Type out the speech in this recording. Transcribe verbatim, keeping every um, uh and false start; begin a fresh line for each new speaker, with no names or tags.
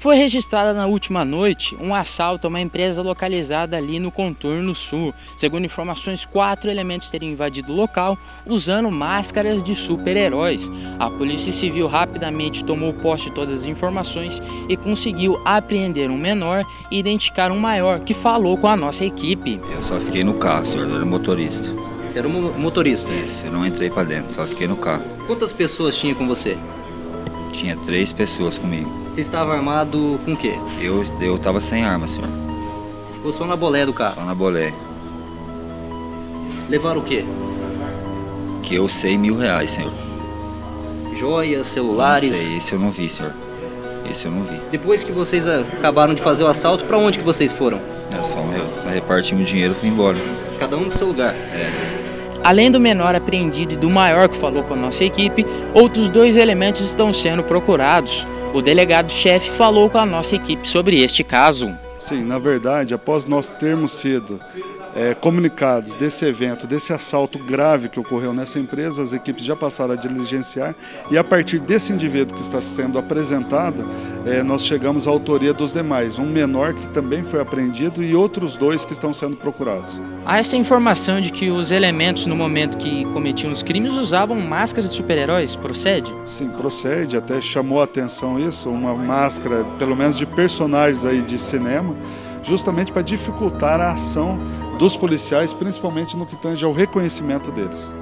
Foi registrada na última noite um assalto a uma empresa localizada ali no Contorno Sul. Segundo informações, quatro elementos teriam invadido o local usando máscaras de super-heróis. A Polícia Civil rapidamente tomou posse de todas as informações e conseguiu apreender um menor e identificar um maior que falou com a nossa equipe.
Eu só fiquei no carro, senhor, eu era motorista.
Você era um motorista?
Isso, eu não entrei pra dentro, só fiquei no carro.
Quantas pessoas tinha com você?
Tinha três pessoas comigo.
Você estava armado com o quê?
Eu, eu tava sem arma, senhor.
Você ficou só na bolé do carro?
Só na bolé.
Levaram o quê?
Que eu sei mil reais, senhor.
Joias, celulares?
Não sei, esse eu não vi, senhor. Esse eu não vi.
Depois que vocês acabaram de fazer o assalto, pra onde que vocês foram?
Eu só eu repartimos o dinheiro e fui embora.
Cada um pro seu lugar?
É.
Além do menor apreendido e do maior que falou com a nossa equipe, outros dois elementos estão sendo procurados. O delegado-chefe falou com a nossa equipe sobre este caso.
Sim, na verdade, após nós termos sido é, comunicados desse evento, desse assalto grave que ocorreu nessa empresa, as equipes já passaram a diligenciar e a partir desse indivíduo que está sendo apresentado, é, nós chegamos à autoria dos demais, um menor que também foi apreendido e outros dois que estão sendo procurados.
Há essa informação de que os elementos no momento que cometiam os crimes usavam máscaras de super-heróis, procede?
Sim, procede, até chamou a atenção isso, uma máscara, pelo menos de personagens aí de cinema, justamente para dificultar a ação dos policiais, principalmente no que tange ao reconhecimento deles.